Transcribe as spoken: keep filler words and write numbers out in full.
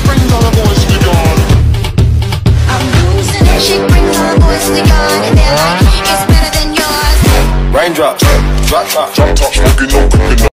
brings all the boys to God. I'm losing it, she brings all the boys to God, and they're like, it's better than yours. Raindrops, drop top, Drop top, smoking, no cooking,